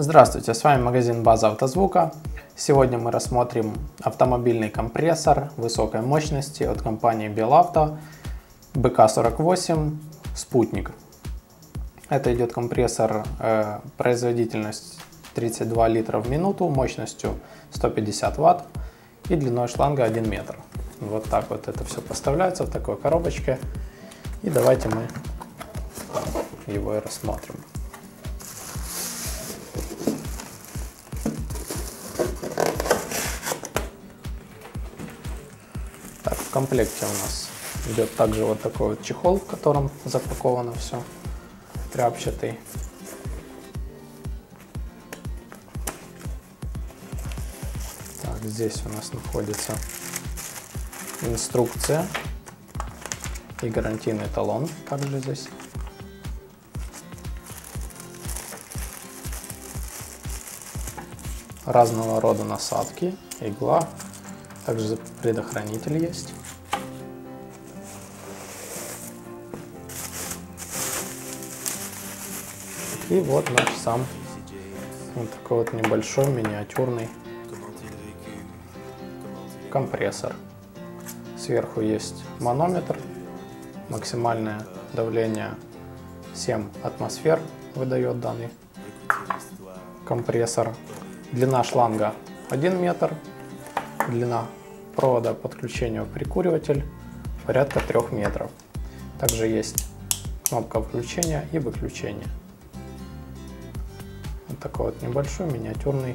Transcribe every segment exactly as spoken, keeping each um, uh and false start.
Здравствуйте, с вами магазин База Автозвука. Сегодня мы рассмотрим автомобильный компрессор высокой мощности от компании Белавто бэ ка сорок восемь Спутник. Это идет компрессор, э, производительность тридцать два литра в минуту, мощностью сто пятьдесят ватт и длиной шланга один метр. Вот так вот это все поставляется в такой коробочке. И давайте мы его и рассмотрим. Так, в комплекте у нас идет также вот такой вот чехол, в котором запаковано все, тряпчатый. Так, здесь у нас находится инструкция и гарантийный талон также здесь. Разного рода насадки, игла, также предохранитель есть. И вот наш сам вот такой вот небольшой миниатюрный компрессор. Сверху есть манометр, максимальное давление семь атмосфер выдает данный компрессор. Длина шланга один метр, длина провода подключения в прикуриватель порядка трёх метров. Также есть кнопка включения и выключения. Вот такой вот небольшой миниатюрный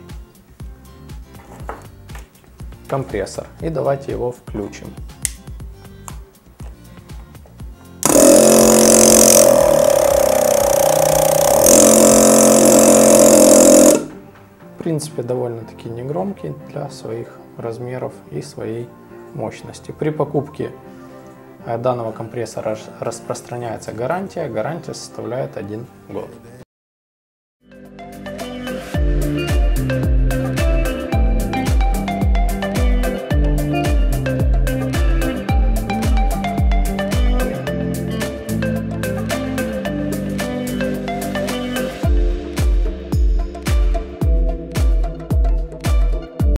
компрессор. И давайте его включим. В принципе, довольно-таки негромкий для своих размеров и своей мощности. При покупке данного компрессора распространяется гарантия. Гарантия составляет один год.